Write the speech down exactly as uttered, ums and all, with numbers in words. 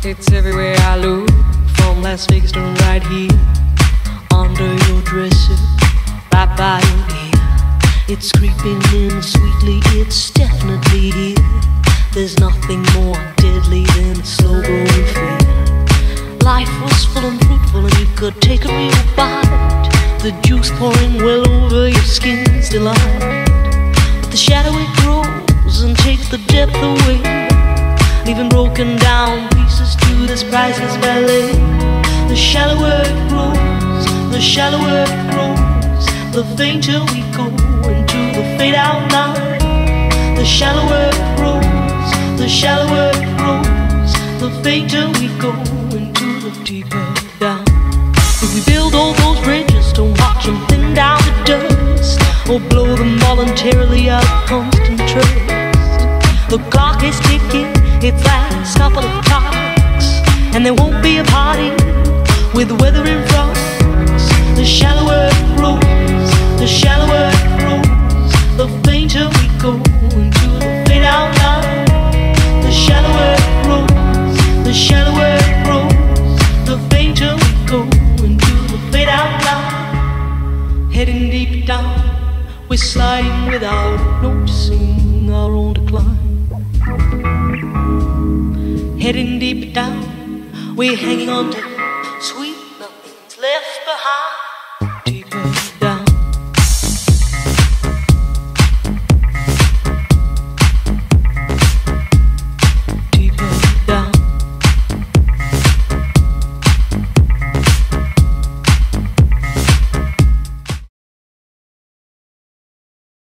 It's everywhere I look, from Las Vegas to right here, under your dresser, right by your ear. It's creeping in sweetly, it's definitely here. There's nothing more deadly than a slow growing fear. Life was full and fruitful and you could take a real bite, the juice pouring well over your skin's delight. But the shadow it grows and takes the depth away, leaving broken down pieces to this priceless ballet. The shallower it grows, the shallower it grows, the fainter we go into the fade out line. The shallower it grows, the shallower it grows, the fainter we go into the deeper down. If we build all those bridges to watch them thin down to dust, or blow them voluntarily out of constant trust, the clock is ticking its last couple of clocks, and there won't be a party with the weather in front. The shallower it grows, the shallower it grows, the fainter we go into the fade out line. The shallower it grows, the shallower it grows, the fainter we go into the fade out line. Heading deep down, we're sliding without noticing our own decline. Heading deep down, we're hanging on to sweet nothing's left behind.